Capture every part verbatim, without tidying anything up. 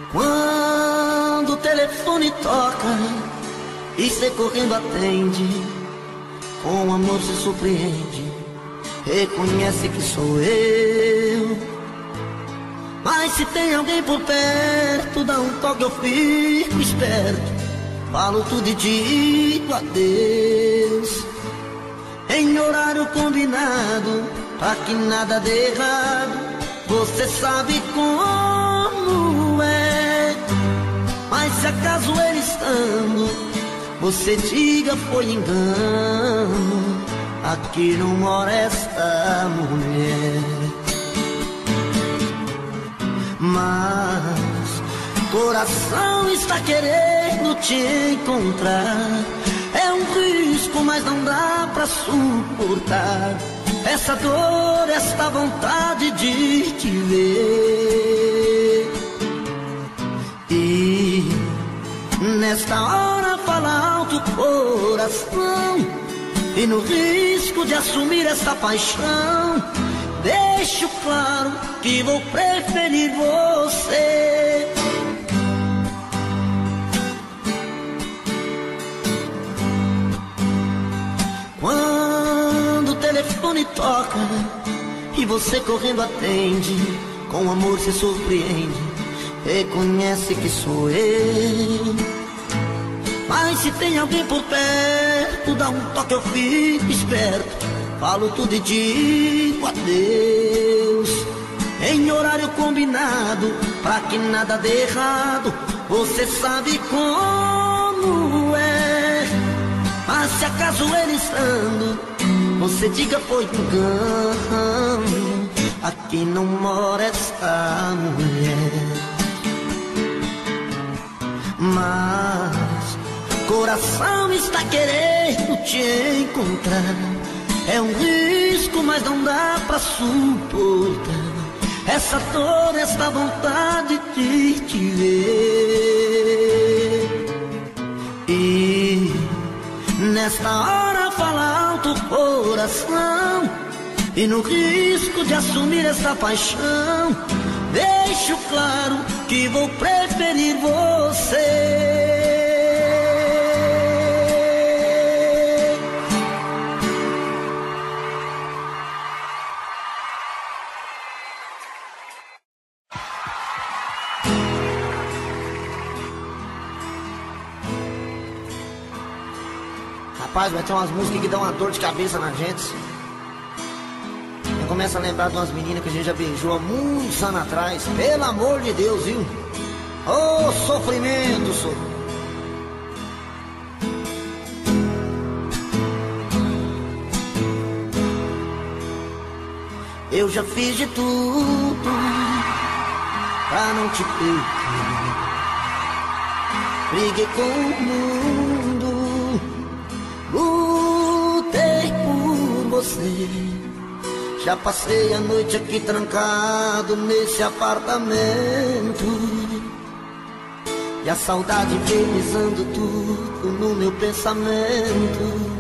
Quando o telefone toca e cê correndo atende, com amor se surpreende, reconhece que sou eu. Mas se tem alguém por perto, dá um toque, eu fico esperto, falo tudo e digo adeus, em horário combinado, pra que nada dê errado. Você sabe como é, mas se acaso ele estando, você diga foi engano, aqui não mora esta mulher. Mas coração está querendo te encontrar, é um risco, mas não dá pra suportar essa dor, esta vontade de te ver. E nesta hora fala alto o coração, e no risco de assumir essa paixão, deixo claro que vou preferir você. Quando o telefone toca e você correndo atende, com amor se surpreende, reconhece que sou eu. Mas se tem alguém por perto, dá um toque, eu fico esperto, falo tudo e digo adeus, em horário combinado, pra que nada dê errado. Você sabe como é, mas se acaso ele estando, você diga foi engano, aqui não mora esta mulher. Mas coração está querendo te encontrar, é um risco, mas não dá pra suportar essa dor, esta vontade de te ver. E nesta hora fala alto o coração, e no risco de assumir essa paixão, deixo claro que vou preferir você. Rapaz, vai ter umas músicas que dão uma dor de cabeça na gente. Eu começo a lembrar de umas meninas que a gente já beijou há muitos anos atrás. Pelo amor de Deus, viu? Ô, oh, sofrimento, sou. Eu já fiz de tudo pra não te perder. Briguei com o mundo, lutei por você. Já passei a noite aqui trancado nesse apartamento, e a saudade infernizando tudo no meu pensamento.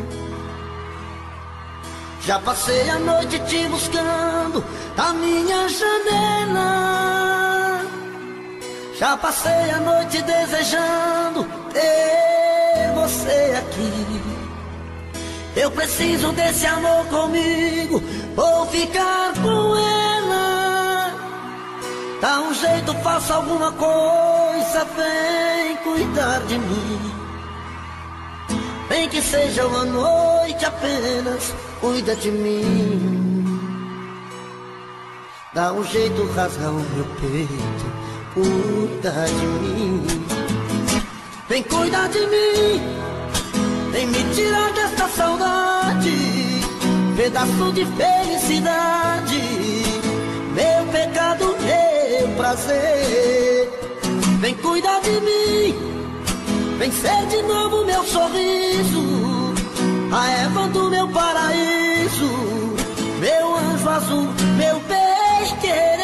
Já passei a noite te buscando na minha janela, já passei a noite desejando ter você aqui. Eu preciso desse amor comigo, vou ficar com ela. Dá um jeito, faça alguma coisa, vem cuidar de mim. Nem que seja uma noite apenas, cuida de mim. Dá um jeito, rasga o meu peito, cuida de mim. Vem cuidar de mim, vem me tirar desta saudade, pedaço de felicidade, meu pecado, meu prazer. Vem cuidar de mim, vem ser de novo meu sorriso, a Eva do meu paraíso, meu anjo azul, meu bem querer.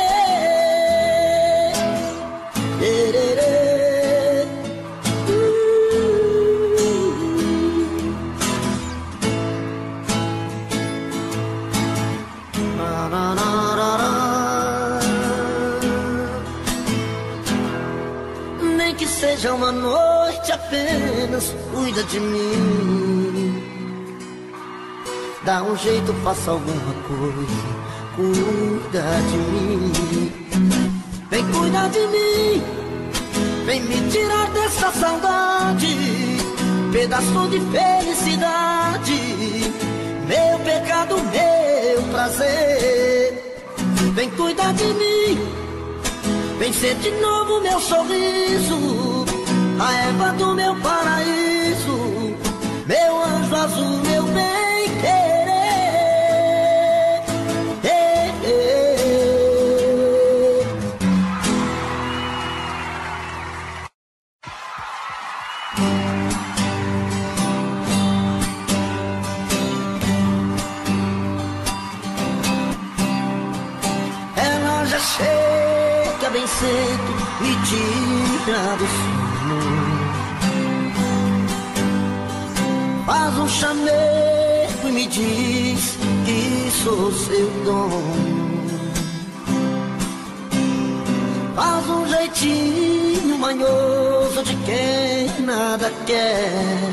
Querer. Na, na, na, na, na. seja uma noite apenas, cuida de mim. Dá um jeito, faça alguma coisa, cuida de mim. Vem cuidar de mim, vem me tirar dessa saudade, pedaço de felicidade, meu pecado, meu prazer. Vem cuidar de mim, vem ser de novo meu sorriso, a erva do meu paraíso, meu anjo azul, meu bem querer. Ela já chega bem cedo, me tira do sono, faz um chamego e me diz que sou seu dono. Faz um jeitinho manhoso de quem nada quer,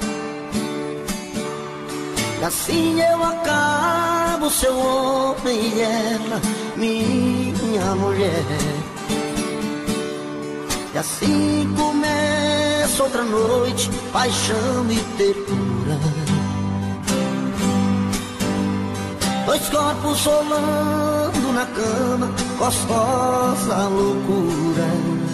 e assim eu acabo seu homem e ela minha mulher. E assim começa outra noite, paixão e ternura, dois corpos rolando na cama, gostosa loucura.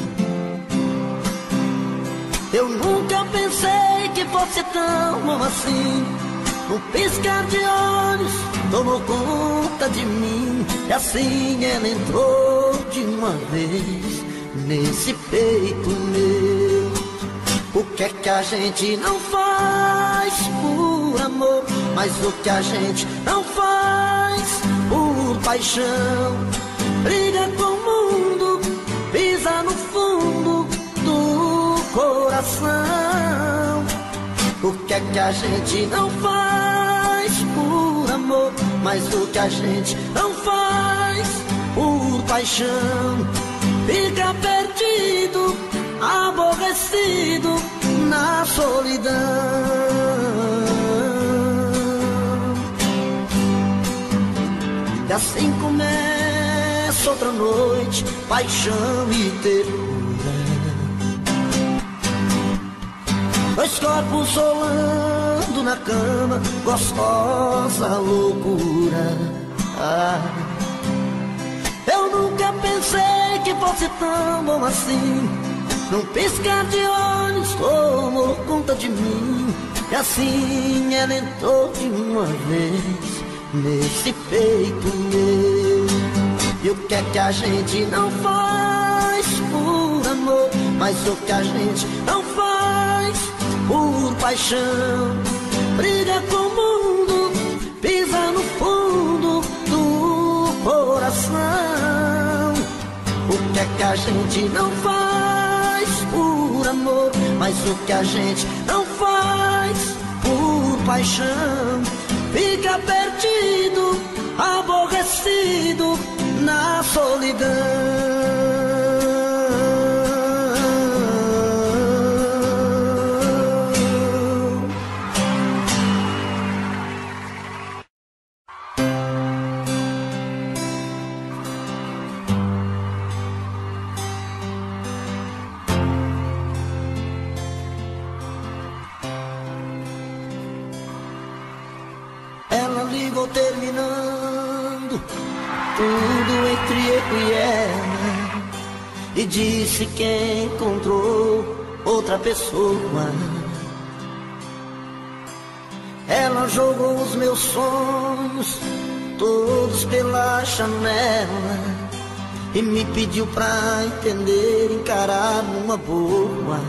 Eu nunca pensei que fosse tão bom assim, num piscar de olhos tomou conta de mim. E assim ela entrou de uma vez nesse peito meu. O que é que a gente não faz por amor, mas o que a gente não faz por paixão. Briga com o mundo, pisa no fundo do coração. O que é que a gente não faz por amor, mas o que a gente não faz por paixão. Fica perdido, aborrecido na solidão. E assim começa outra noite, paixão e ternura, dois corpos rolando na cama, gostosa loucura. Ah, eu nunca pensei que fosse tão bom assim, num piscar de olhos tomou conta de mim. E assim ela entrou de uma vez nesse peito meu. E o que é que a gente não faz por amor, mas o que a gente não faz por paixão. Briga com o mundo, pisa no fundo do coração. O que é que a gente não faz por amor, mas o que a gente não faz por paixão. Fica perdido, aborrecido na solidão. Ligou terminando tudo entre eu e ela, e disse que encontrou outra pessoa. Ela jogou os meus sonhos todos pela janela e me pediu pra entender, encarar numa boa.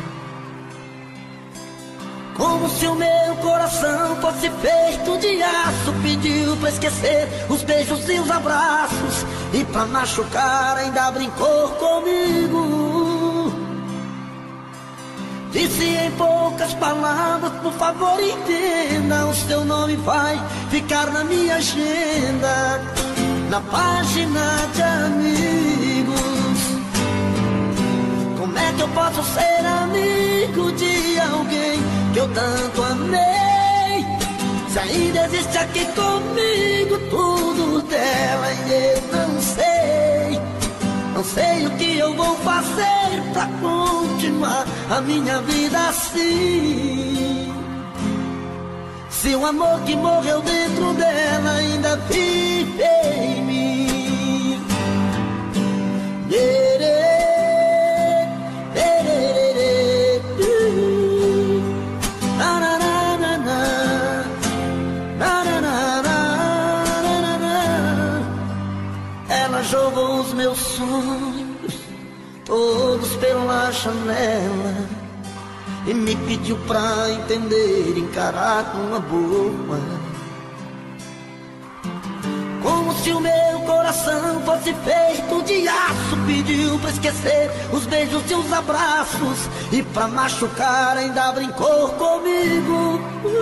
Como se o meu coração fosse feito de aço, pediu pra esquecer os beijos e os abraços, e pra machucar ainda brincou comigo. Disse em poucas palavras, por favor entenda, o seu nome vai ficar na minha agenda, na página de amigos. Com Como é que eu posso ser amigo de alguém que eu tanto amei? Se ainda existe aqui comigo tudo dela e eu não sei. Não sei o que eu vou fazer pra continuar a minha vida assim. Se o amor que morreu dentro dela ainda vive em mim. Ela jogou os meus sonhos todos pela janela e me pediu pra entender, encarar com uma boa. Como se o meu coração fosse feito de aço, pediu pra esquecer os beijos e os abraços, e pra machucar ainda brincou comigo.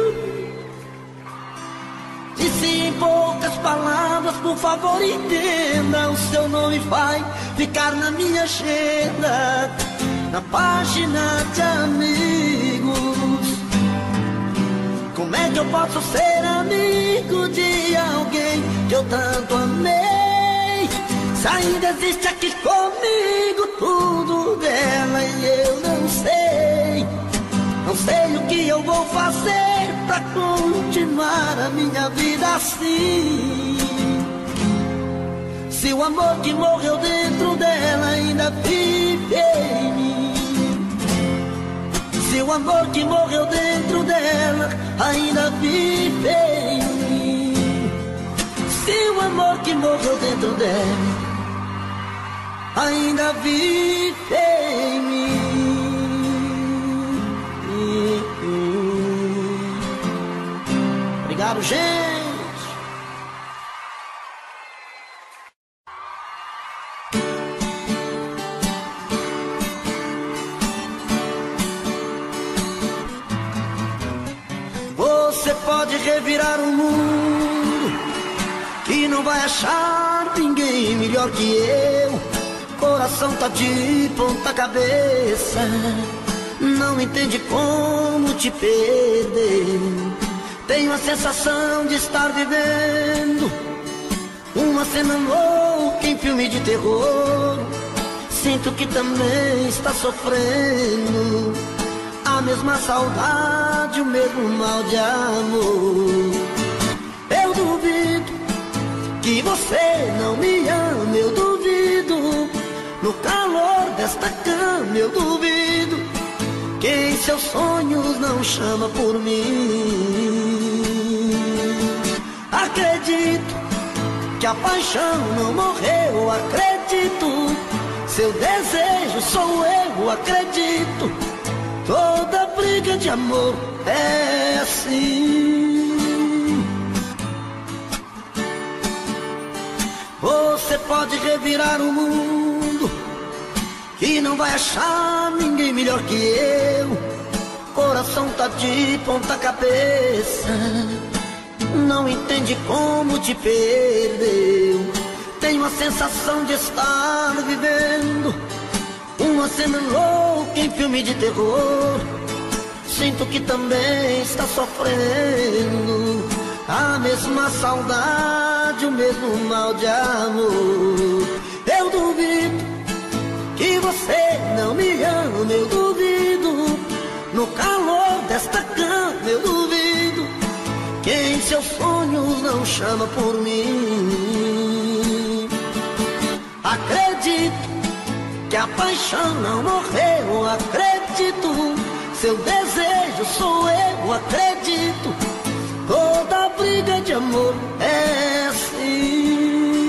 Disse em poucas palavras, por favor entenda, o seu nome vai ficar na minha agenda, na página de amigos. Como é que eu posso ser amigo de alguém que eu tanto amei? Se ainda existe aqui comigo tudo dela e eu não sei. Não sei o que eu vou fazer pra continuar a minha vida assim. Se o amor que morreu dentro dela ainda vive em mim. Se o amor que morreu dentro dela ainda vive em mim. Se o amor que morreu dentro dela ainda vive em mim. Obrigado, gente. Você pode revirar o mundo, que não vai achar ninguém melhor que eu. Coração tá de ponta cabeça, não entende como te perder. Tenho a sensação de estar vivendo uma cena louca em filme de terror. Sinto que também está sofrendo a mesma saudade, o mesmo mal de amor. Eu duvido que você não me ama, eu duvido. No calor desta cama eu duvido que em seus sonhos não chama por mim. Acredito que a paixão não morreu, acredito. Seu desejo sou eu, acredito. Toda briga de amor é assim. Você pode revirar o mundo, que não vai achar ninguém melhor que eu. Coração tá de ponta cabeça, não entende como te perdeu. Tenho a sensação de estar vivendo uma cena louca em filme de terror. Sinto que também está sofrendo a mesma saudade, o mesmo mal de amor. Eu duvido que você não me ama, eu duvido. No calor desta cama eu duvido que em seus sonhos não chama por mim. Acredito que a paixão não morreu, acredito. Seu desejo sou eu, acredito. Toda briga de amor é assim.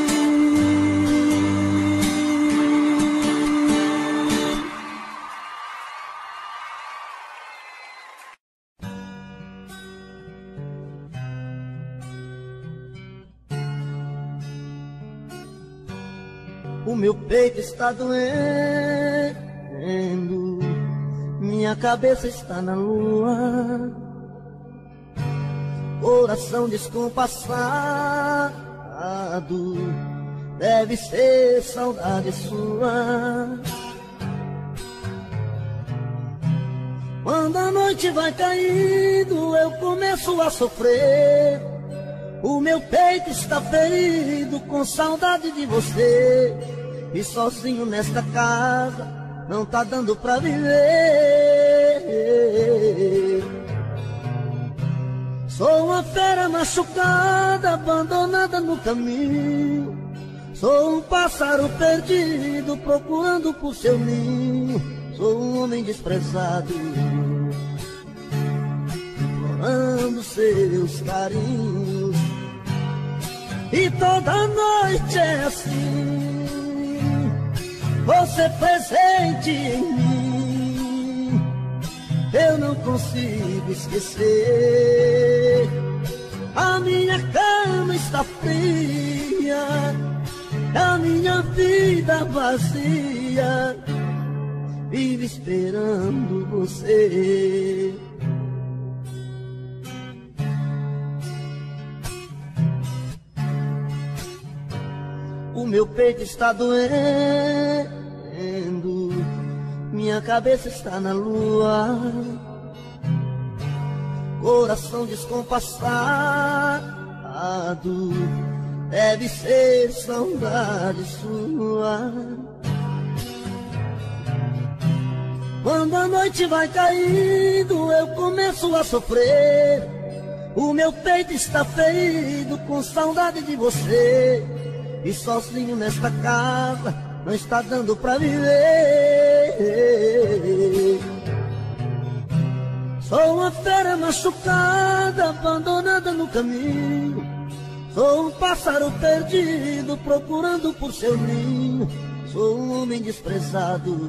O meu peito está doendo, minha cabeça está na lua, coração descompassado, deve ser saudade sua. Quando a noite vai caindo, eu começo a sofrer. O meu peito está ferido com saudade de você. E sozinho nesta casa não tá dando pra viver. Sou uma fera machucada, abandonada no caminho. Sou um pássaro perdido, procurando por seu ninho. Sou um homem desprezado, implorando seus carinhos. E toda noite é assim, você presente em mim. Eu não consigo esquecer. A minha cama está fria, a minha vida vazia, vive esperando você. O meu peito está doendo, minha cabeça está na lua, coração descompassado, deve ser saudade sua. Quando a noite vai caindo, eu começo a sofrer. O meu peito está ferido com saudade de você. E sozinho nesta casa não está dando pra viver. Sou uma fera machucada, abandonada no caminho. Sou um pássaro perdido, procurando por seu ninho. Sou um homem desprezado,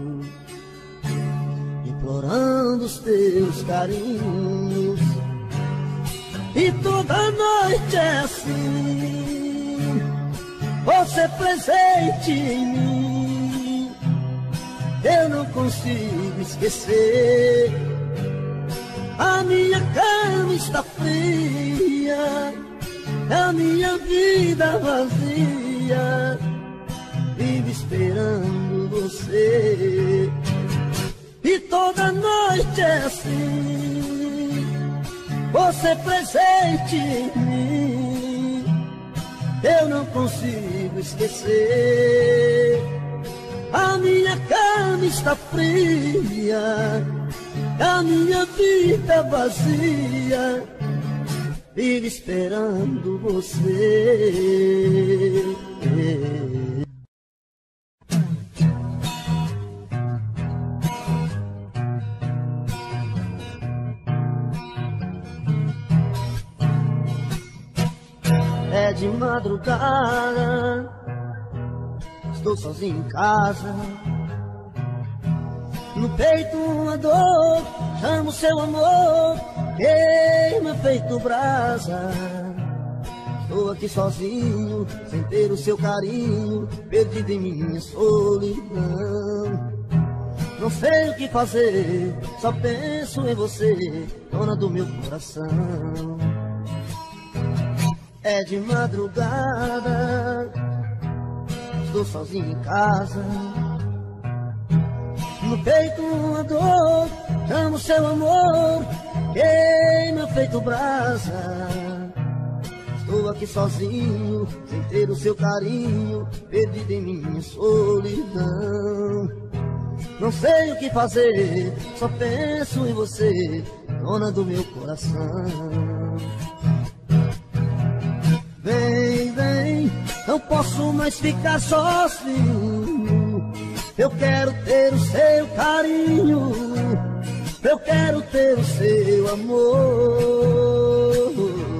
implorando os teus carinhos. E toda noite é assim, você presente em mim. Eu não consigo esquecer. A minha cama está fria, a minha vida vazia, vive esperando você. E toda noite é assim, você presente em mim. Eu não consigo esquecer. A minha cama está fria, a minha vida vazia, vive esperando você. É de madrugada, estou sozinho em casa. No peito uma dor, chamo seu amor, queima feito brasa. Estou aqui sozinho, sem ter o seu carinho, perdido em minha solidão. Não sei o que fazer, só penso em você, dona do meu coração. É de madrugada, estou sozinho em casa. No peito uma dor, chamo seu amor, queima feito brasa. Estou aqui sozinho, sem ter o seu carinho, perdido em minha solidão. Não sei o que fazer, só penso em você, dona do meu coração. Vem, vem, não posso mais ficar sozinho. Eu quero ter o seu carinho, eu quero ter o seu amor.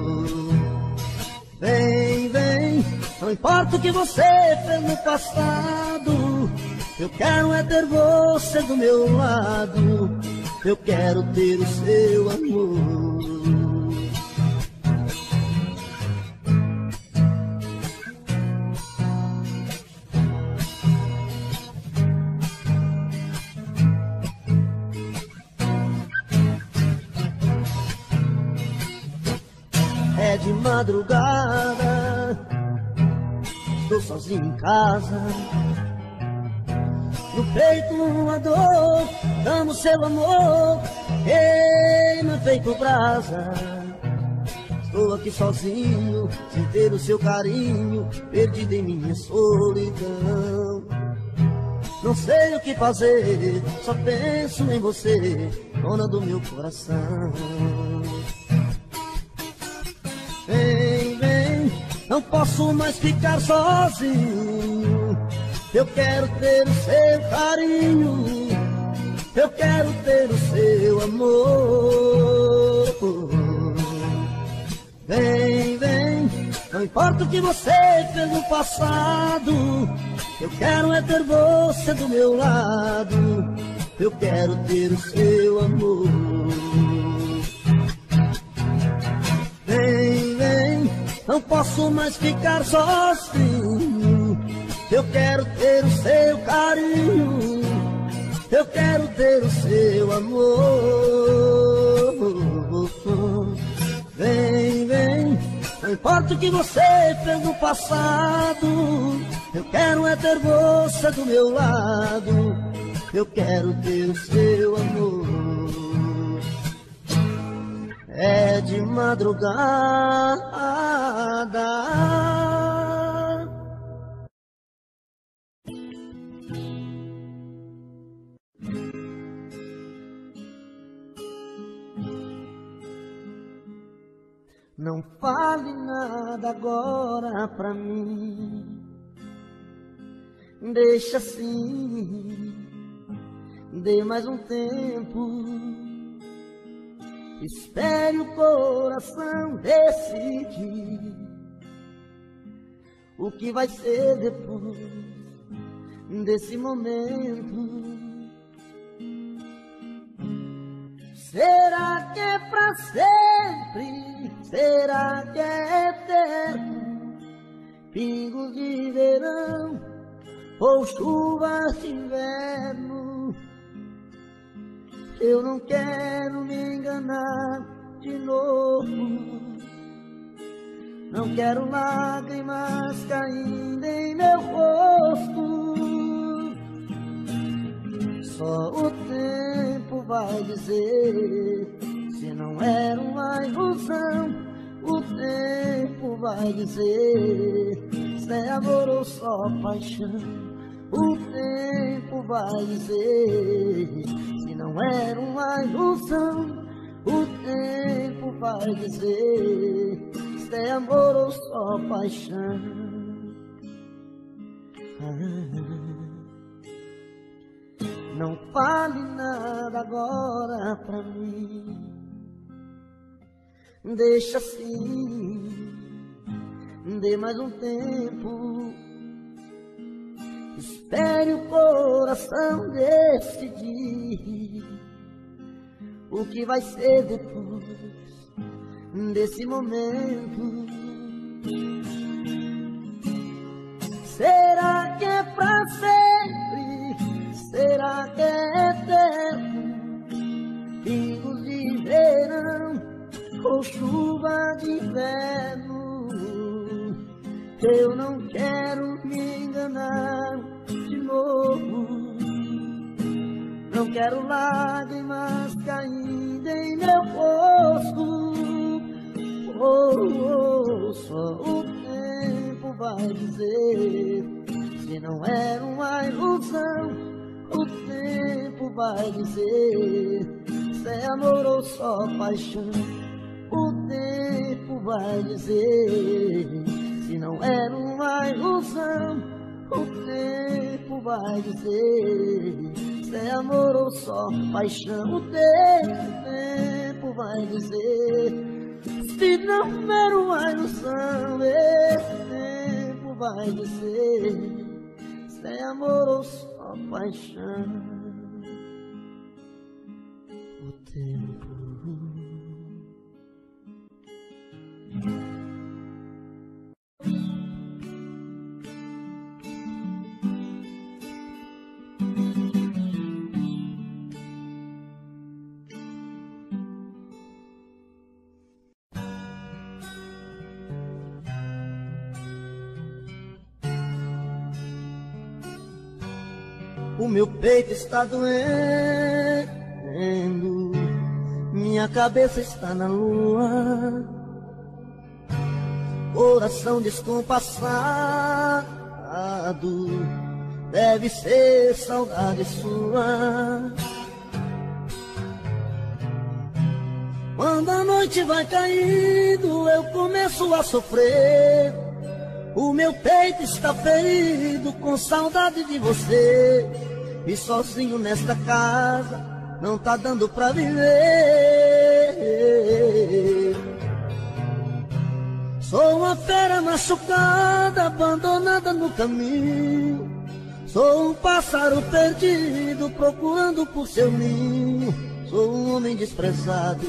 Vem, vem, não importa o que você fez no passado, eu quero é ter você do meu lado, eu quero ter o seu amor. É de madrugada, estou sozinho em casa. no peito uma dor, amo seu amor, queima feito brasa. Estou aqui sozinho, sem ter o seu carinho, perdido em minha solidão. Não sei o que fazer, só penso em você, dona do meu coração. Vem, vem, não posso mais ficar sozinho. Eu quero ter o seu carinho, eu quero ter o seu amor. Vem, vem, não importa o que você fez no passado, eu quero é ter você do meu lado, eu quero ter o seu amor. Vem, vem, não posso mais ficar sozinho, eu quero ter o seu carinho, eu quero ter o seu amor. Vem, vem, não importa o que você fez no passado, eu quero é ter você do meu lado, eu quero ter o seu amor. É de madrugada, não fale nada agora pra mim, deixa assim, dê mais um tempo, espere o coração decidir o que vai ser depois desse momento. Será que é pra sempre? Será que é eterno? Pingos de verão ou chuvas de inverno? Eu não quero me enganar de novo, não quero lágrimas caindo em meu rosto. Só o tempo vai dizer se não era uma ilusão. O tempo vai dizer se é amor ou só paixão. O tempo vai dizer se não era uma ilusão. O tempo vai dizer se é amor ou só paixão. Ah. Não fale nada agora pra mim, deixa assim, dê mais um tempo, espere o coração decidir o que vai ser depois desse momento. Será que é pra sempre? Será que é eterno? Pingos de verão ou chuva de inverno? Eu não quero me enganar de novo, não quero lágrimas caindo em meu rosto. Oh, oh, só o tempo vai dizer se não era uma ilusão. O tempo vai dizer se é amor ou só paixão. O tempo vai dizer se não era uma ilusão. O tempo vai dizer se é amor ou só paixão. O tempo vai dizer se não era uma ilusão. Esse tempo vai dizer se é amor ou só paixão. O tempo O meu peito está doendo, minha cabeça está na lua, coração descompassado, deve ser saudade sua. Quando a noite vai caindo, eu começo a sofrer. O meu peito está ferido com saudade de você. E sozinho nesta casa não tá dando pra viver. Sou uma fera machucada, abandonada no caminho. Sou um pássaro perdido, procurando por seu ninho. Sou um homem desprezado,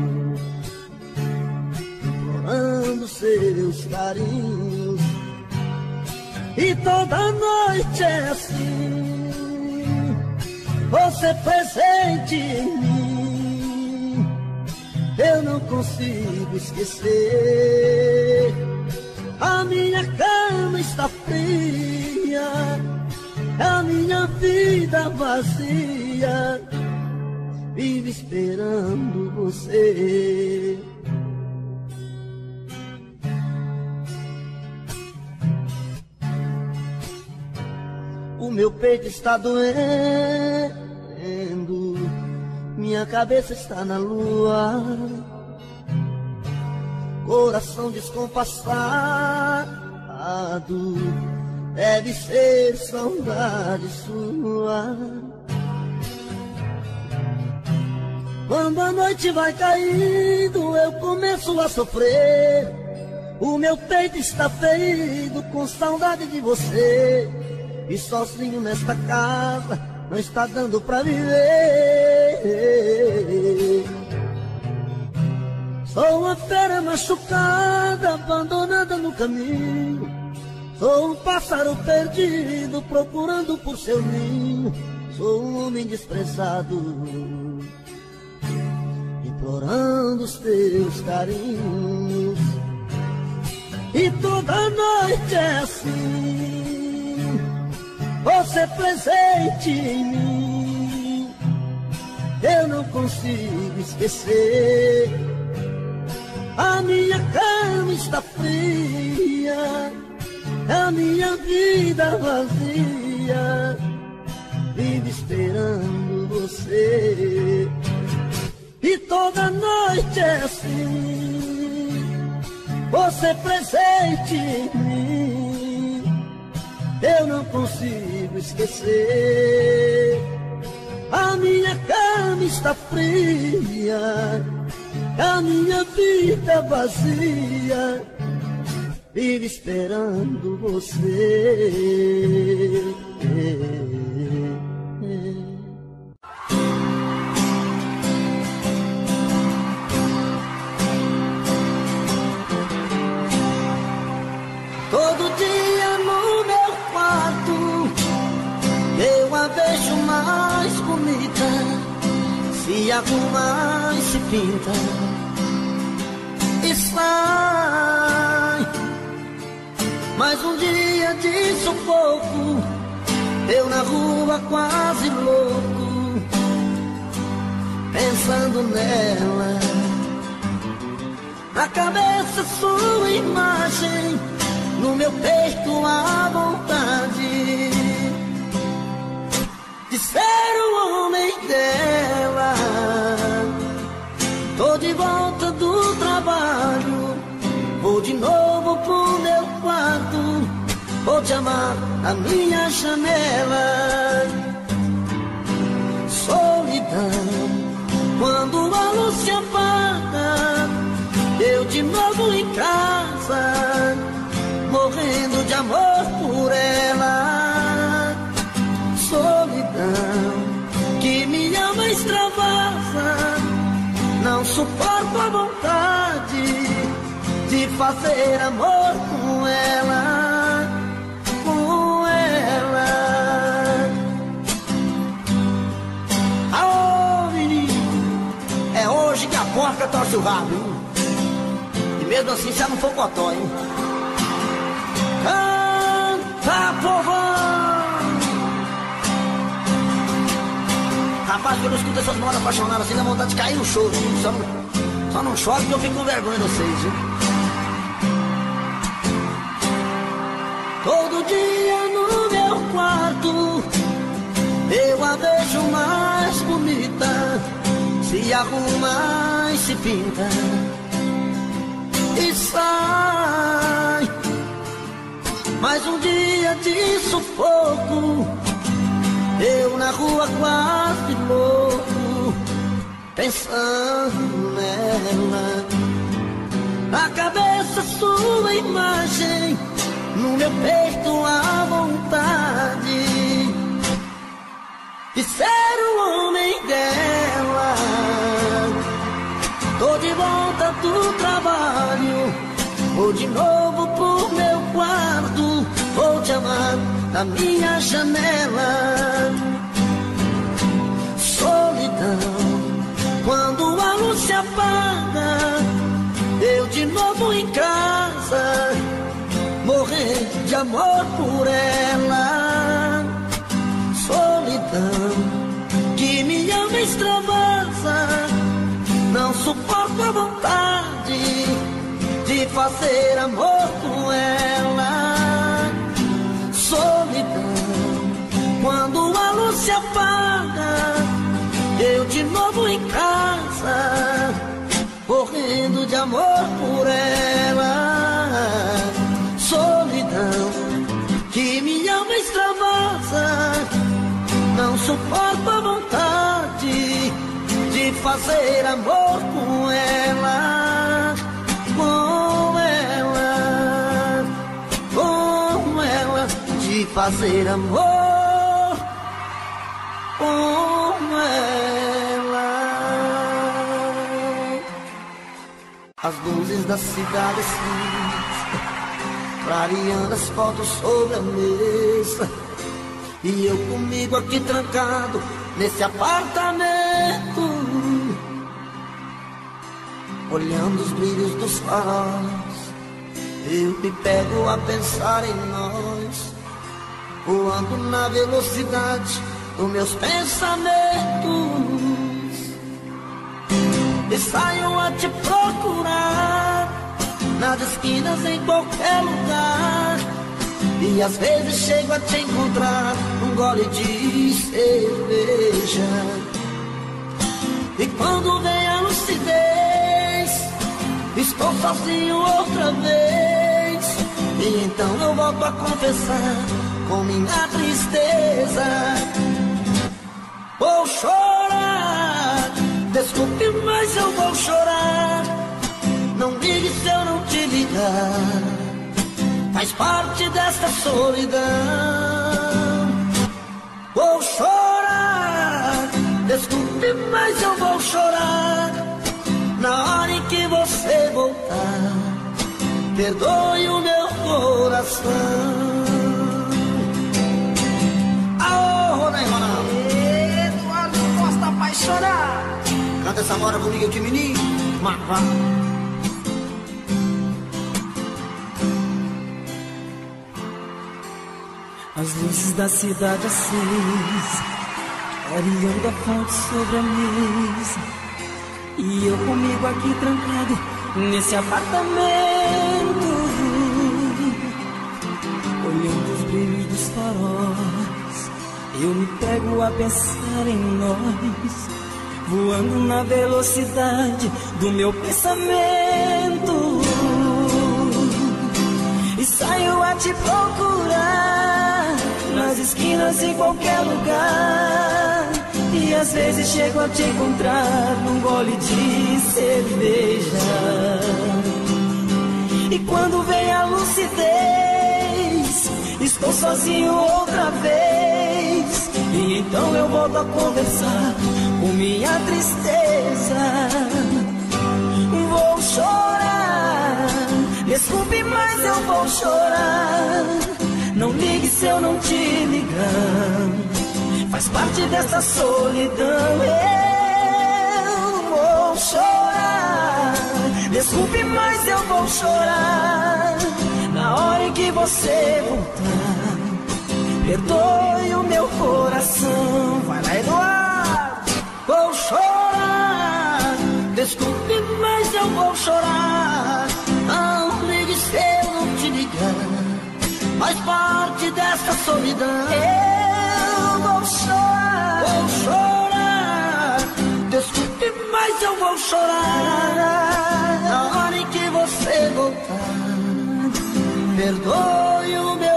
implorando seus carinhos. E toda noite é assim, você presente em mim. Eu não consigo esquecer. A minha cama está fria, a minha vida vazia, vive esperando você. O meu peito está doendo, minha cabeça está na lua, coração descompassado, deve ser saudade sua. Quando a noite vai caindo, eu começo a sofrer. O meu peito está ferido com saudade de você. E sozinho nesta casa não está dando pra viver. Sou uma fera machucada, abandonada no caminho. Sou um pássaro perdido, procurando por seu ninho. Sou um homem desprezado, implorando os teus carinhos. E toda noite é assim, você presente em mim. Eu não consigo esquecer. A minha cama está fria, a minha vida vazia, vive esperando você. E toda noite é assim, você presente em mim. Eu não consigo esquecer. A minha cama está fria, a minha vida vazia, vive esperando você. Todo dia no meu quarto eu a vejo mais bonita, se arruma e se pinta e sai. Mais um dia de sufoco, eu na rua quase louco, pensando nela. Na cabeça sua imagem, no meu peito a vontade de ser o homem dela. Tô de volta do trabalho, vou de novo pro meu quarto, vou te amar na minha janela. Solidão, quando a luz se apaga, eu de novo em casa, morrendo de amor por ela. Solidão, que me ama extravasa, não suporto a vontade de fazer amor com ela, com ela. Aô, menino, é hoje que a porca torce o rabo, hein? E mesmo assim já não for cotó, hein? Canta, povão! Rapaz, quando eu escuto essas modas apaixonadas assim, dá vontade de cair no choro. Só não, só não choro porque eu fico com vergonha de vocês, viu? Todo dia no meu quarto eu a vejo mais bonita, se arruma e se pinta e sai. Mais um dia de sufoco, eu na rua quase louco, pensando nela. Na cabeça sua imagem, no meu peito a vontade de ser o homem dela. Tô de volta do trabalho, vou de novo pro meu quarto, vou te amar na minha janela. Solidão, quando a luz se apaga, eu de novo em casa, morrer de amor por ela. Solidão, que me ama e extravasa, não suporto a vontade de fazer amor com ela. Solidão, quando a luz se apaga, eu de novo em casa, morrendo de amor por ela. Solidão, que me alma extravasa, não suporto a vontade de fazer amor com ela. Com ela, com ela, de fazer amor com ela. As luzes da cidade assim, clareando as fotos sobre a mesa, e eu comigo aqui trancado nesse apartamento, olhando os brilhos dos faróis. Eu me pego a pensar em nós, voando na velocidade dos meus pensamentos, e saio a te procurar nas esquinas, em qualquer lugar. E às vezes chego a te encontrar num gole de cerveja. E quando vem a lucidez, estou sozinho outra vez. E então eu volto a confessar com minha tristeza. Vou chorar, desculpe, mas eu vou chorar. Não ligue se eu não te ligar, faz parte desta solidão. Vou chorar, desculpe, mas eu vou chorar. Na hora em que você voltar, perdoe o meu coração. Aô, Rodney Ronaldo, Eduardo Costa apaixonar. canta essa moda comigo aqui, menino. Marvá. As luzes da cidade acesa, clareando a fonte sobre a mesa, e eu comigo aqui trancado nesse apartamento, olhando os brilhos dos faróis. Eu me pego a pensar em nós, voando na velocidade do meu pensamento, e saio a te procurar nas esquinas, em qualquer lugar. E às vezes chego a te encontrar num gole de cerveja. E quando vem a lucidez, estou sozinho outra vez. E então eu volto a conversar com minha tristeza. Vou chorar, desculpe, mas eu vou chorar. Não ligue se eu não te ligar, faz parte dessa solidão. Eu vou chorar, desculpe, mas eu vou chorar. Na hora em que você voltar, perdoe o meu coração. Vai lá, Eduardo. morte dessa solidão. Eu vou chorar, vou chorar. Desculpe, mas eu vou chorar. Na hora em que você voltar, perdoe o meu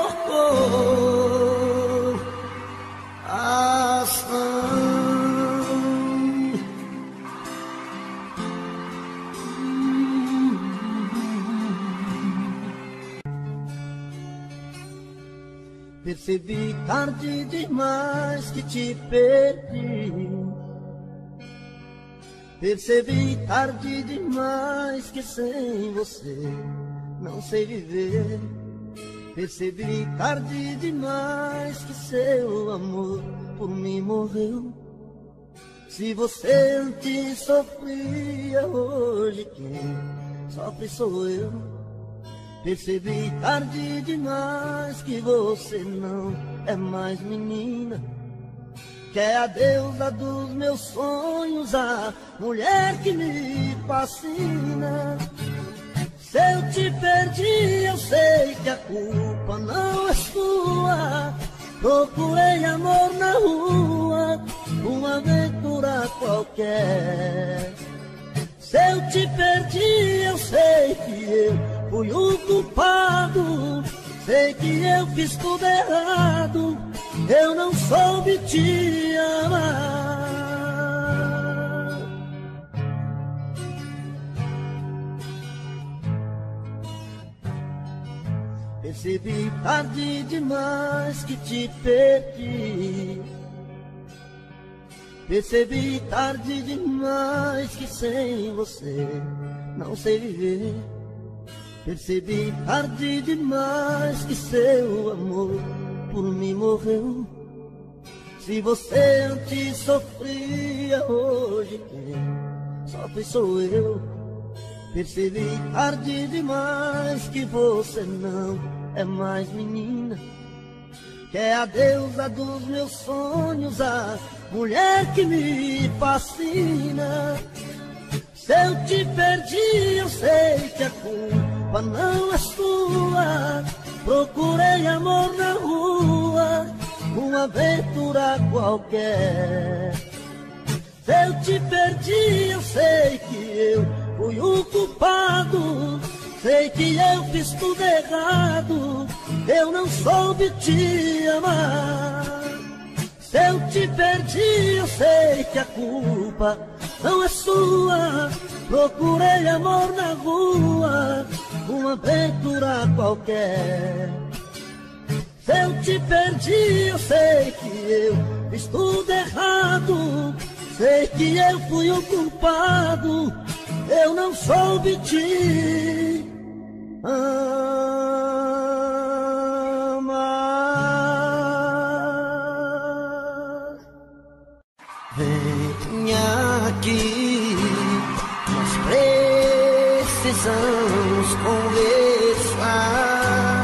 coração. Percebi tarde demais que te perdi. Percebi tarde demais que sem você não sei viver. Percebi tarde demais que seu amor por mim morreu. Se você antes sofria, hoje quem sofre sou eu. Percebi tarde demais que você não é mais menina, que é a deusa dos meus sonhos, a mulher que me fascina. Se eu te perdi, eu sei que a culpa não é sua. Procurei amor na rua, uma aventura qualquer. Se eu te perdi, eu sei que eu fui o culpado. Sei que eu fiz tudo errado, eu não soube te amar. Percebi tarde demais que te perdi. Percebi tarde demais que sem você não sei viver. Percebi tarde demais que seu amor por mim morreu. Se você antes sofria, hoje quem sofre sou eu. Percebi tarde demais que você não é mais menina, que é a deusa dos meus sonhos, a mulher que me fascina. Se eu te perdi, eu sei que a culpa não é sua. Procurei amor na rua, uma aventura qualquer. Se eu te perdi, eu sei que eu fui o culpado. Sei que eu fiz tudo errado, eu não soube te amar. Se eu te perdi, eu sei que a culpa não é sua. Procurei amor na rua, uma aventura qualquer. Se eu te perdi, eu sei que eu fiz tudo errado. Sei que eu fui o culpado, eu não soube te amar. Venha aqui, nós precisamos conversar.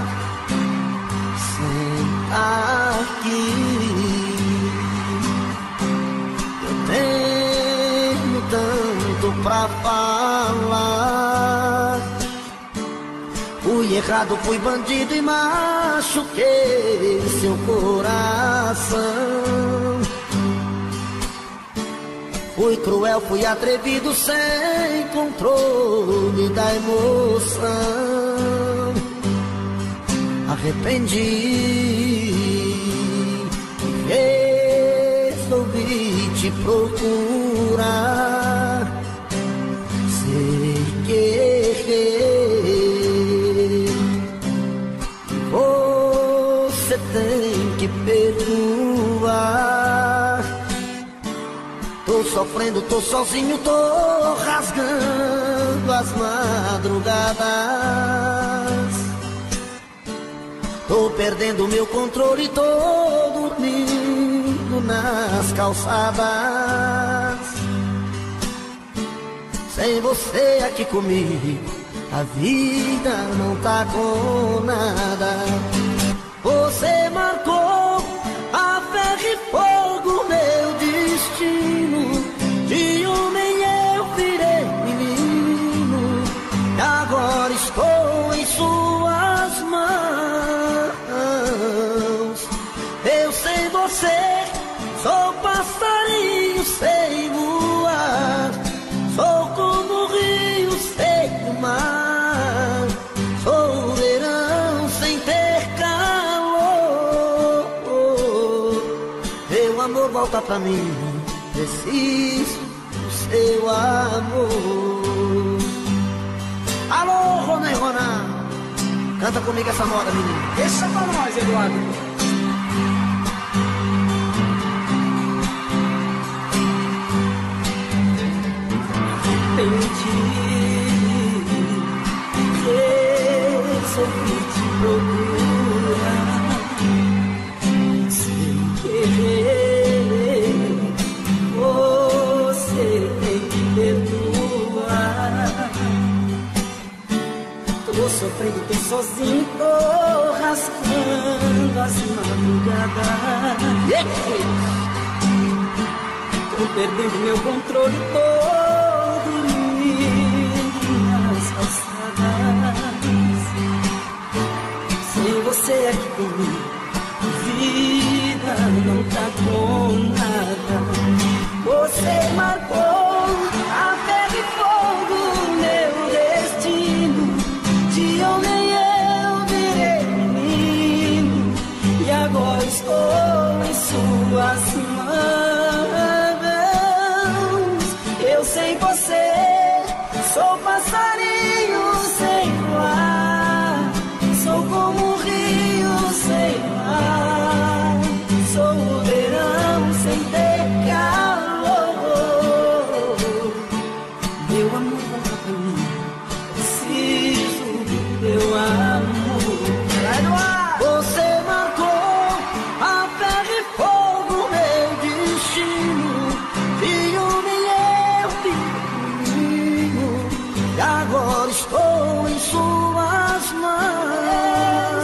Senta aqui, eu tenho tanto pra falar. Fui errado, fui bandido e machuquei seu coração. Fui cruel, fui atrevido, sem controle da emoção. Arrependi e resolvi te procurar. Sei que errei, você tem que perdoar. Tô sofrendo, tô sozinho, tô rasgando as madrugadas. Tô perdendo meu controle, tô dormindo nas calçadas. Sem você aqui comigo, a vida não tá com nada. Você marcou a ferro e fogo meu destino. De homem eu virei menino, agora estou em suas mãos. você, sou passarinho, sei voar. Sou como o rio, sei do mar. Sou o verão sem ter calor. Meu amor, volta pra mim, preciso do seu amor. Alô, Rona e Rona, canta comigo essa moda, menino. Deixa pra nós, Eduardo. Entendi que sofri te procurar sem querer. Você tem que perdoar. Tô sofrendo, tô sozinho, tô rasgando as madrugadas. Tô perdendo meu controle, tô sem você aqui comigo, vida não tá com nada. Você marcou a ferro e fogo meu destino. De homem eu virei menino e agora estou em suas mãos. Eu sem você sou passarinho sem voar. Sou como um rio sem mar. Sou o verão sem ter calor. Meu amor, volta pra mim, preciso do teu amor. Você marcou a ferro e fogo meu destino. De homem eu menino e agora estou em suas mãos.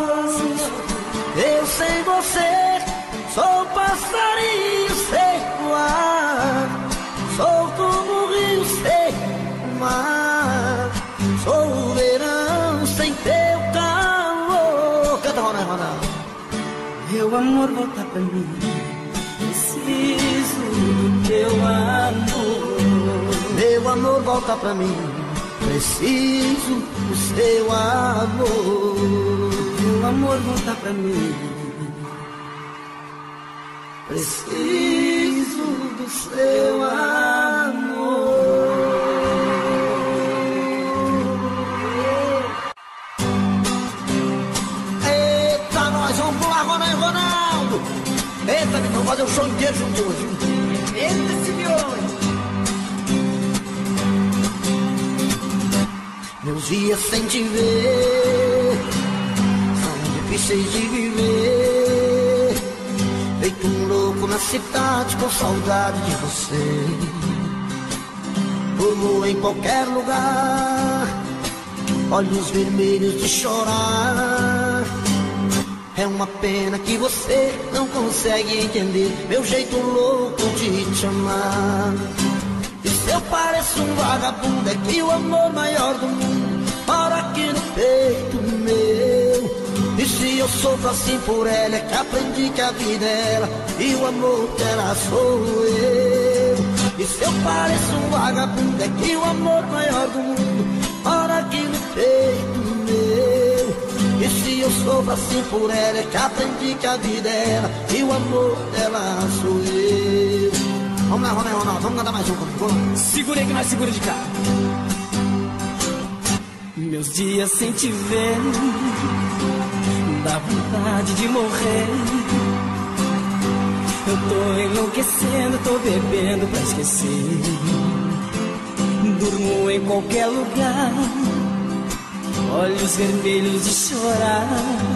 Eu sem você sou passarinho sem voar. Sou como o rio sem mar. Sou o verão sem teu calor. Canta, Rona, Rona. Meu amor, volta pra mim, preciso do teu amor. Meu amor, volta pra mim, preciso do seu amor. Meu amor, volta pra mim, preciso do seu amor. Eita, nós vamos pular, Rona e Ronaldo. Eita, vamos fazer um show inteiro junto hoje. Eita, esse miolo. Meus dias sem te ver são difíceis de viver. Feito um louco na cidade com saudade de você. Durmo em qualquer lugar, olhos vermelhos de chorar. É uma pena que você não consegue entender meu jeito louco de te amar. E se eu pareço um vagabundo, é que o amor maior do mundo mora aqui no peito meu. E se eu sofro assim por ela, é que aprendi que a vida é ela e o amor dela sou eu. E se eu pareço um vagabundo, é que o amor maior do mundo mora aqui no peito meu. E se eu sofro assim por ela, é que aprendi que a vida é ela e o amor dela sou eu. Vamos lá, Ronaldo, Ronaldo, vamos cantar mais um comigo. Segura aí que nós segura de cá. Meus dias sem te ver dá vontade de morrer. Eu tô enlouquecendo, tô bebendo pra esquecer. Durmo em qualquer lugar, olhos vermelhos de chorar.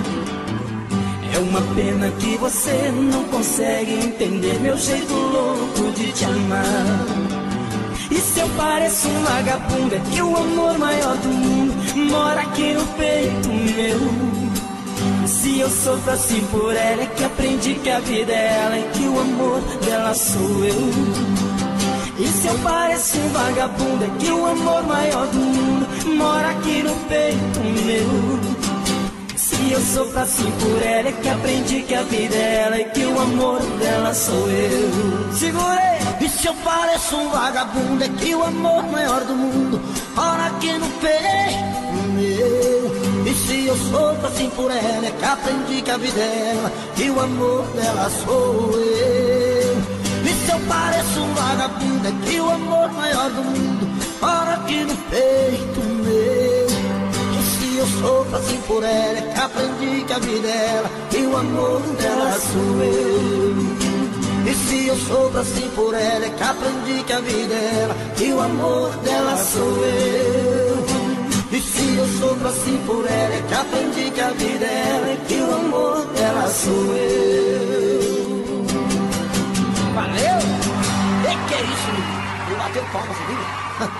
É uma pena que você não consegue entender meu jeito louco de te amar. E se eu pareço um vagabundo, é que o amor maior do mundo mora aqui no peito meu. E se eu sofro assim por ela, é que aprendi que a vida é ela e que o amor dela sou eu. E se eu pareço um vagabundo, é que o amor maior do mundo mora aqui no peito meu. Se eu sofro assim por ela, é que aprendi que a vida é ela e que o amor amor dela sou eu. Segurei! E se eu pareço um vagabundo, é que o amor maior do mundo mora aqui no peito meu. E se eu sofro assim por ela, é que aprendi que a vida é ela e o amor dela sou eu. E se eu pareço um vagabundo, é que o amor maior do mundo mora aqui no peito meu. E se eu sofro assim por ela, é que aprendi que a vida é ela e o amor dela sou eu. E se eu sofro assim por ela, é que aprendi que a vida é ela e o amor dela sou eu. E se eu sofro assim por ela, é que aprendi que a vida é ela e o amor dela sou eu. Valeu! E que é isso, menino? Eu bateu palma, você viu?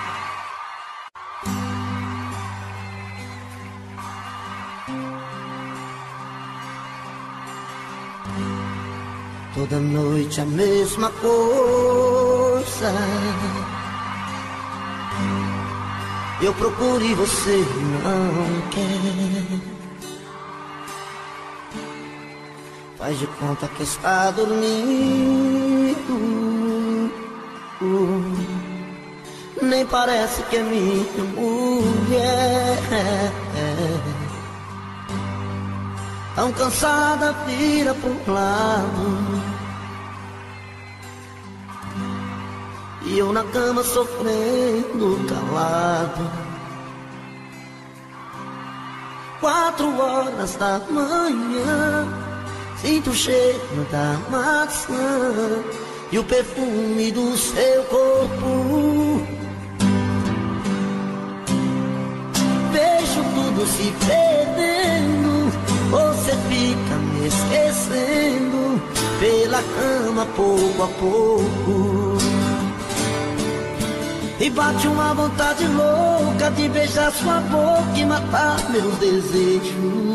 Toda noite a mesma coisa, eu procuro e você não quer. Faz de conta que está dormindo, nem parece que é minha mulher. Tão cansada, vira pro lado, e eu na cama sofrendo calado. Quatro horas da manhã, sinto o cheiro da maçã e o perfume do seu corpo. Vejo tudo se perdendo, você fica me esquecendo pela cama pouco a pouco. E bate uma vontade louca de beijar sua boca e matar meus desejos.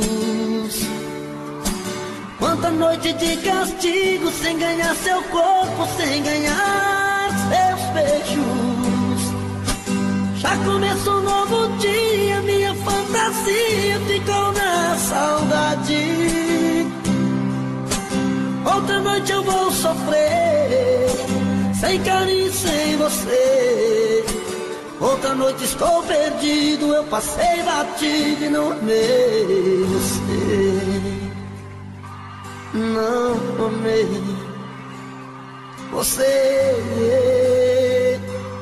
Quanta noite de castigo sem ganhar seu corpo, sem ganhar seus beijos. Já começou um novo dia, minha fantasia ficou na saudade. Outra noite eu vou sofrer, sem carinho, sem você. Outra noite estou perdido, eu passei batido e não amei você. Não amei você.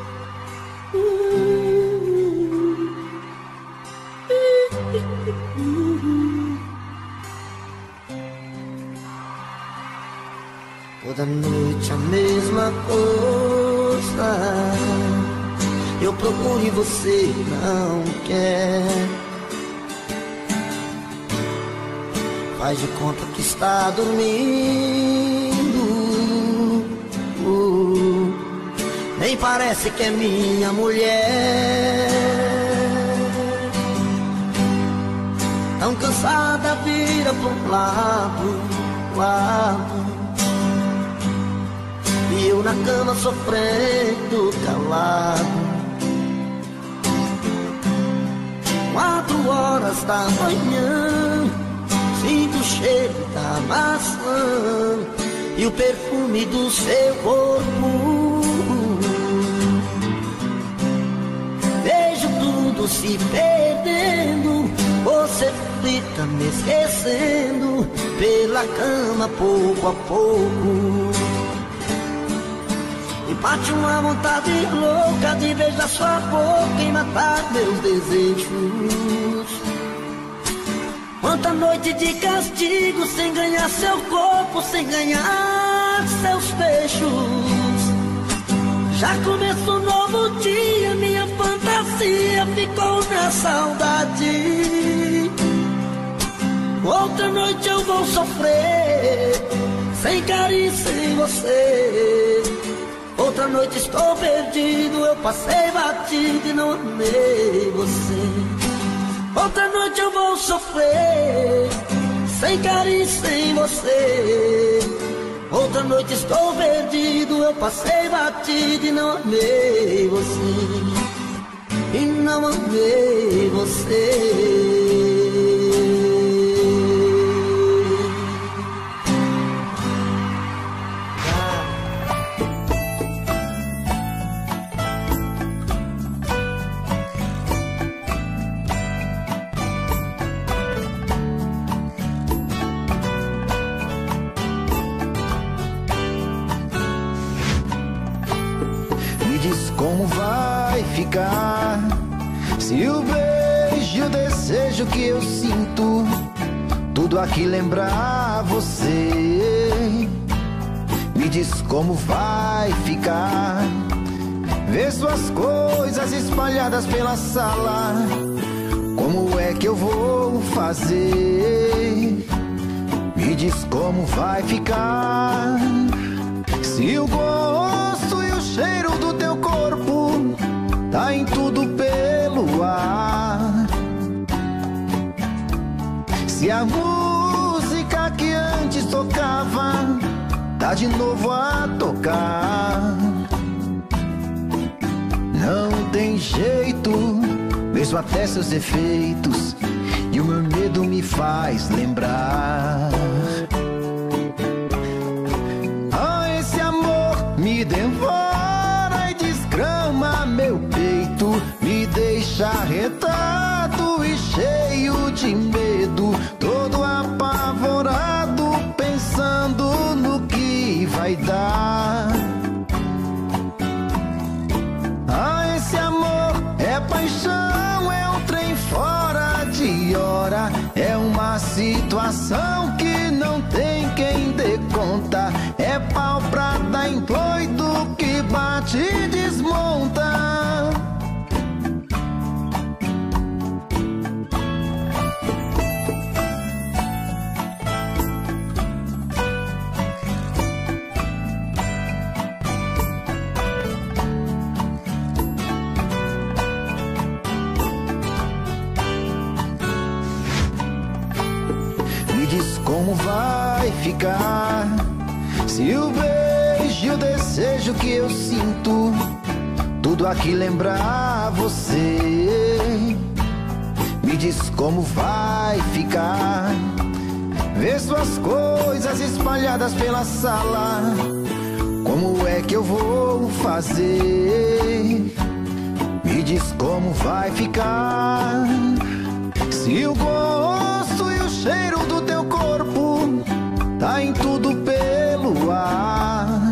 Toda noite a mesma coisa, eu procuro e você não quer. Faz de conta que está dormindo, uh, nem parece que é minha mulher. Tão cansada, vira pro lado, lado, e eu na cama sofrendo calado. Quatro horas da manhã, sinto o cheiro da maçã e o perfume do seu corpo. Vejo tudo se perdendo, você fica me esquecendo pela cama pouco a pouco. E bate uma vontade louca de beijar sua boca e matar meus desejos. Quanta noite de castigo sem ganhar seu corpo, sem ganhar seus beijos. Já começou um novo dia, minha fantasia ficou na saudade. Outra noite eu vou sofrer, sem carinho, sem você. Outra noite estou perdido, eu passei batido e não amei você. Outra noite eu vou sofrer, sem carinho, sem você. Outra noite estou perdido, eu passei batido e não amei você. E não amei você. como vai ficar se o beijo e o desejo que eu sinto tudo aqui lembrar você? Me diz como vai ficar ver suas coisas espalhadas pela sala. Como é que eu vou fazer? Me diz como vai ficar se o gosto e o cheiro do teu corpo tá em tudo pelo ar. Se a música que antes tocava tá de novo a tocar. Não tem jeito, vejo até seus defeitos e o meu medo me faz lembrar. Ah, esse amor me devora e desgrama meu peito, me deixa arretado e cheio de medo, todo apavorado, pensando no que vai dar. Ah, esse amor é paixão, é um trem fora de hora, é uma situação que não tem quem dê conta, é pau pra dar em doido que bate e desmonta. Como vai ficar se o beijo e o desejo que eu sinto tudo aqui lembrar você? Me diz como vai ficar ver suas coisas espalhadas pela sala. Como é que eu vou fazer? Me diz como vai ficar se o gosto e o cheiro do teu corpo tá em tudo pelo ar.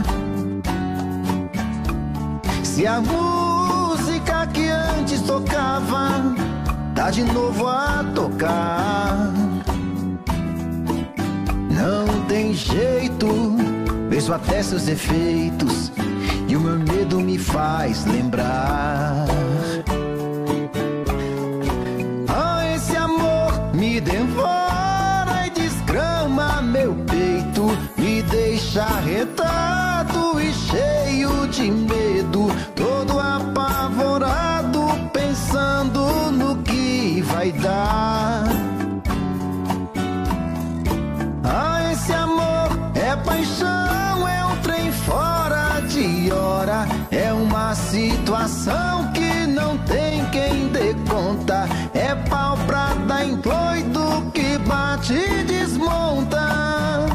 Se a música que antes tocava tá de novo a tocar. Não tem jeito, vejo até seus defeitos e o meu medo me faz lembrar. Ah, esse amor me devora e desgrama meu peito, me deixa arretado e cheio de medo, todo apavorado, pensando no que vai dar. Ah, esse amor é paixão, é um trem fora de hora, é uma situação que não tem quem dê conta, é pau pra dar em doido que bate e desmonta.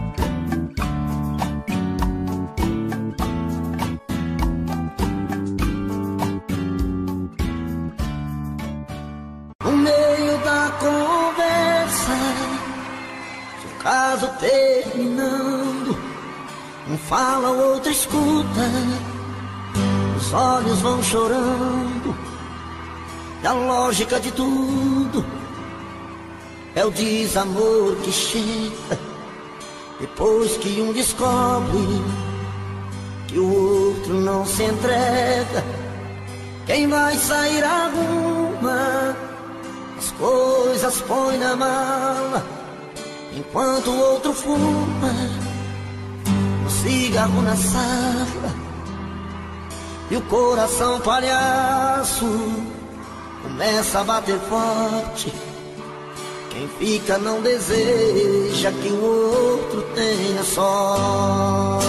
No meio da conversa, seu caso terminando, um fala, o outro escuta, os olhos vão chorando, e a lógica de tudo é o desamor que chega depois que um descobre que o outro não se entrega. Quem vai sair arruma as coisas, põe na mala, enquanto o outro fuma um cigarro na sala. E o coração palhaço começa a bater forte. Quem fica não deseja que o outro tenha sorte.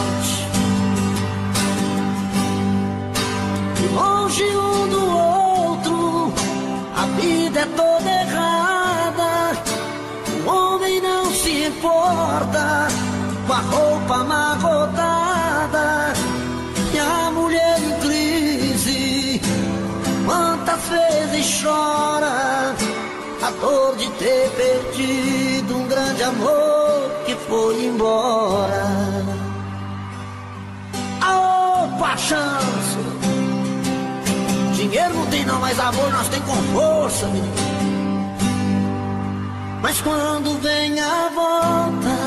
E longe um do outro, a vida é toda errada. O homem não se importa com a roupa amarrotada, e a mulher em crise quantas vezes chora a dor de ter perdido um grande amor que foi embora. Aô, paixão, mas amor nós tem com força, menino. Mas quando vem a volta,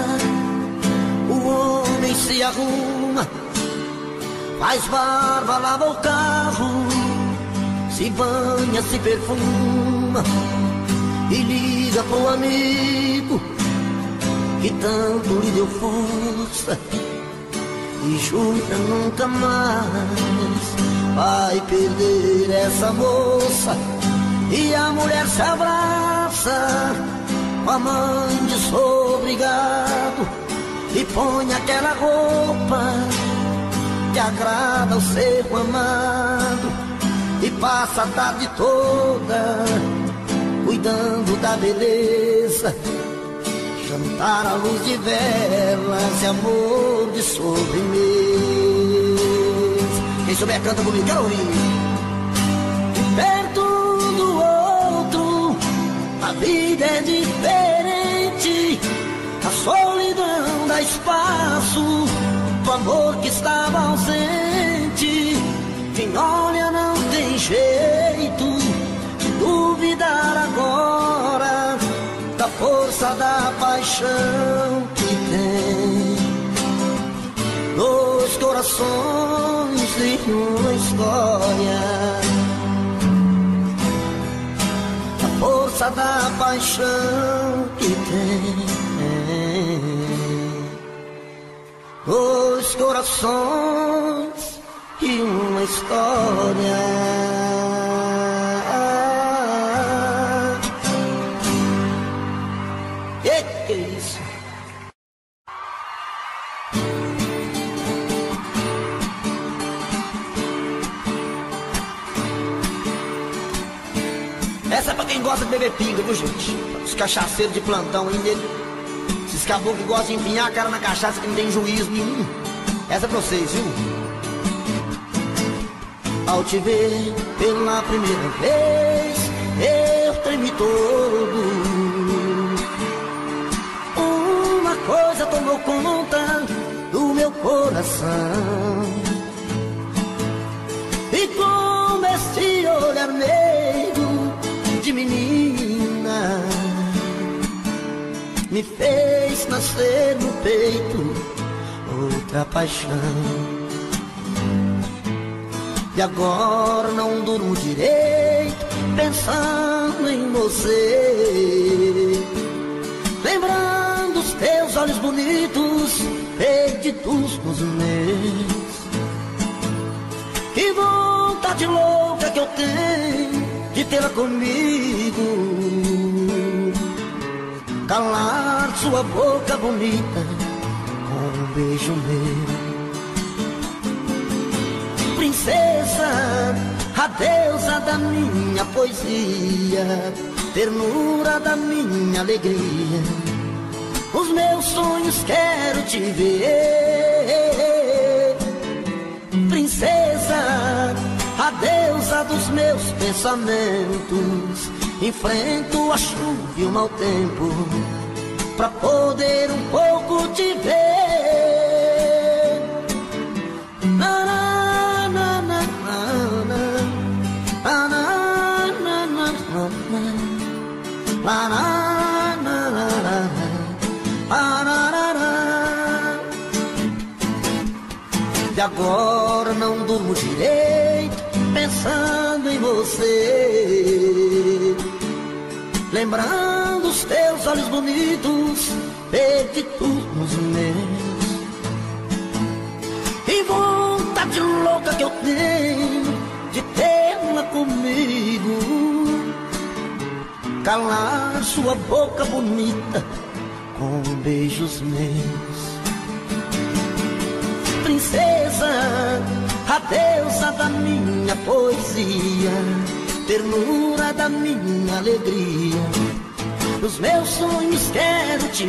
o homem se arruma, faz barba, lava o carro, se banha, se perfuma e liga pro amigo que tanto lhe deu força e jura nunca mais vai perder essa moça. E a mulher se abraça com a mãe de sobrigado e põe aquela roupa que agrada ao ser amado e passa a tarde toda cuidando da beleza, jantar à luz de velas e amor de sobremesa. Quem souber canta comigo, quero ouvir. E perto do outro a vida é diferente, a solidão dá espaço pro amor que estava ausente. Quem olha não tem jeito de duvidar agora da força da paixão que tem. Dois corações e uma história, a força da paixão que tem. Dois corações e uma história. Que que é isso? Essa é pra quem gosta de beber pinga, viu, gente? Os cachaceiros de plantão ainda. Esses caboclos que gostam de empinhar a cara na cachaça que não tem juízo nenhum. Essa é pra vocês, viu? Ao te ver pela primeira vez, eu tremi todo. Uma coisa tomou conta do meu coração, e com este olhar meigo de menina me fez nascer no peito outra paixão. E agora não durmo direito pensando em você, lembrando os teus olhos bonitos perdidos nos meus. Que vontade louca que eu tenho de tê-la comigo, calar sua boca bonita com um beijo meu. Princesa, a deusa da minha poesia, ternura da minha alegria, os meus sonhos quero te ver. Princesa, a deusa dos meus pensamentos, enfrento a chuva e o mau tempo pra poder um pouco te ver. Na, na, na, na, na, na, na, na, na. E agora não durmo direito pensando em você, lembrando os teus olhos bonitos perdidos nos meus. E vontade louca que eu tenho de tê-la comigo, calar sua boca bonita com beijos meus. Princesa, a deusa da minha poesia, ternura da minha alegria, nos meus sonhos quero te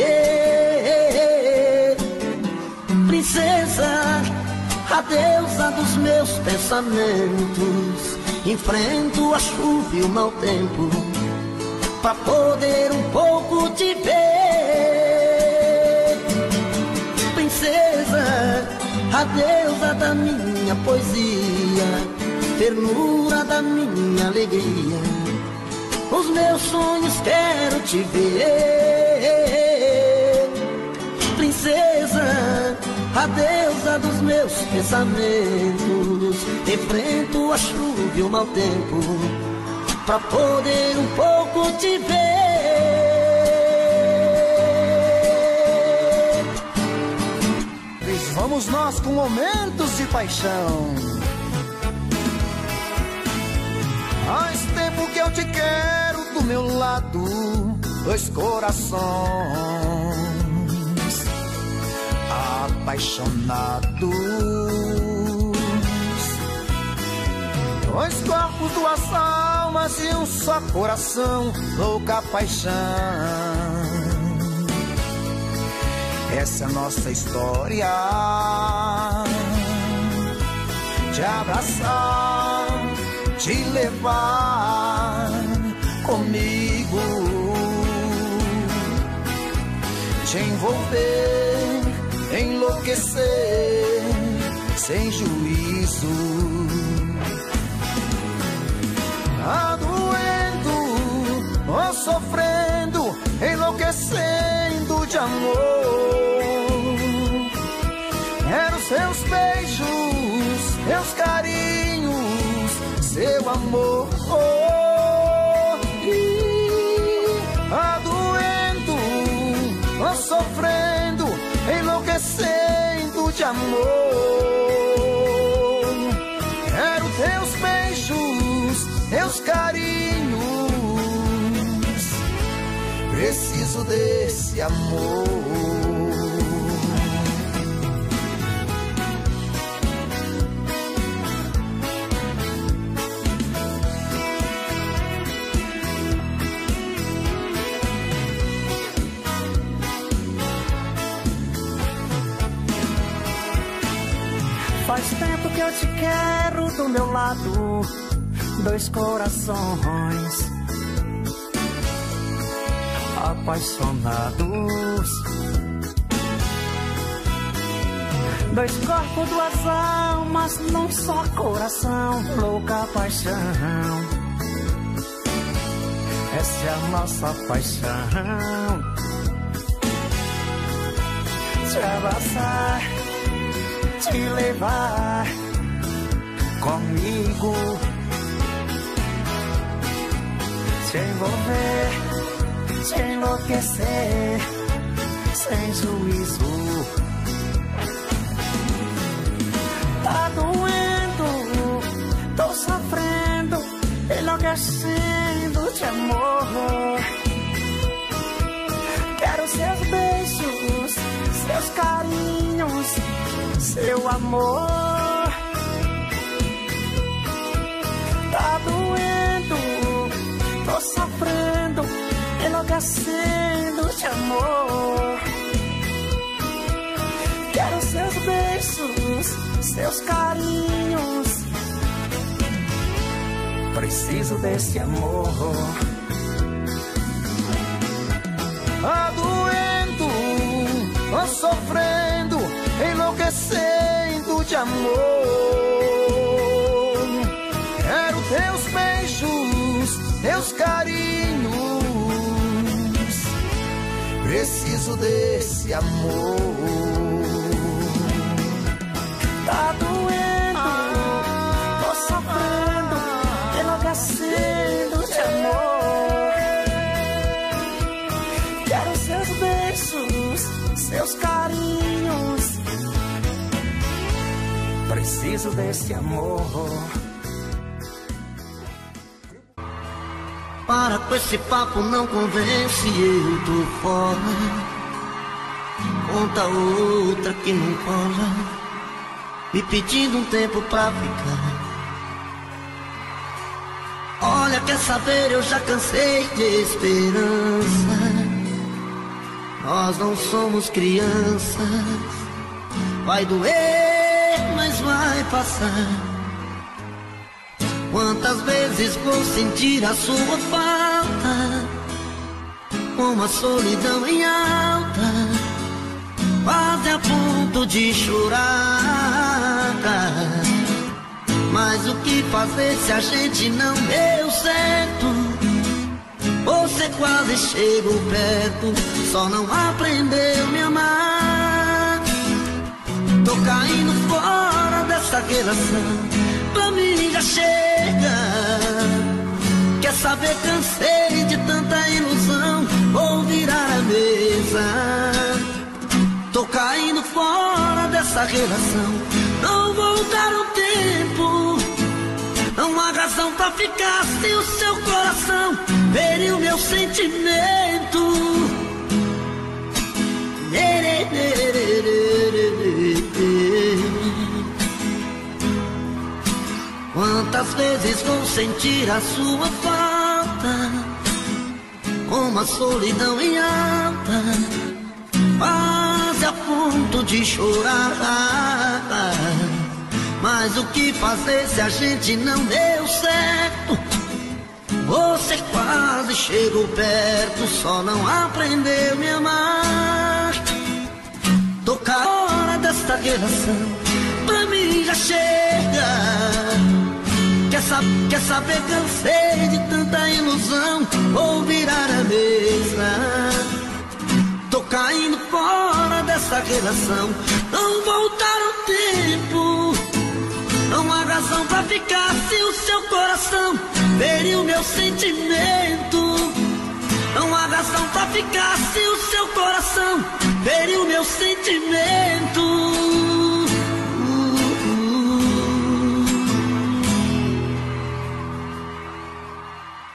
ver. Princesa, a deusa dos meus pensamentos, enfrento a chuva e o mau tempo pra poder um pouco te ver. Princesa, a deusa da minha poesia, ternura da minha alegria. Os meus sonhos quero te ver, princesa, a deusa dos meus pensamentos. Enfrento a chuva e o mau tempo pra poder um pouco te ver. Vamos nós com momentos de paixão. Faz tempo que eu te quero do meu lado, dois corações apaixonados, dois corpos, duas almas e um só coração, louca paixão. Essa é a nossa história, te abraçar, te levar comigo, te envolver, enlouquecer sem juízo. Tá doendo ou sofrendo, enlouquecendo de amor. Quero seus beijos, seus carinhos, seu amor. Tá doendo ou sofrendo, enlouquecendo de amor. Quero teus beijos, teus carinhos, preciso desse amor. Faz tempo que eu te quero do meu lado, dois corações apaixonados, dois corpos, duas almas num só coração, louca paixão. Essa é a nossa paixão, te abraçar, te levar comigo, te envolver, te enlouquecer sem juízo. Tá doendo, tô sofrendo, enlouquecendo de amor. Quero seus beijos, seus carinhos, seu amor. Tá doendo, tô sofrendo, enlouquecendo de amor. Quero seus beijos, seus carinhos, preciso desse amor. Tá doendo, tô sofrendo, enlouquecendo de amor. Quero teus beijos, teus carinhos, preciso desse amor. Tá doendo, tô sofrendo, enlouquecendo de amor. Quero seus beijos, seus carinhos, preciso desse amor. Para com esse papo, não convence, eu tô fora. Conta outra que não cola, me pedindo um tempo pra ficar. Olha, quer saber, eu já cansei de esperança. Nós não somos crianças. Vai doer, mas vai passar. Quantas vezes vou sentir a sua falta, com a solidão em alta, quase a ponto de chorar. Mas Mas o que fazer se a gente não deu certo? Você quase chegou perto, só não aprendeu a me amar. Tô caindo fora dessa relação, pra mim já chega. Quer saber, cansei de tanta ilusão, vou virar a mesa. Tô caindo fora dessa relação, não vou dar o tempo. Não há razão pra ficar sem o seu coração, fere o meu sentimento. Quantas vezes vou sentir a sua falta, uma solidão em alta, quase a ponto de chorar. Mas o que fazer se a gente não deu certo? Você quase chegou perto, só não aprendeu a me amar. Tô fora desta relação, pra mim já chega. Quer, sab quer saber, cansei de tanta ilusão, vou virar a mesa. Tô caindo fora dessa relação, não vou dar o tempo. Não há razão pra ficar sem o seu coração, fere o meu sentimento. Não há razão pra ficar sem o seu coração, fere o meu sentimento.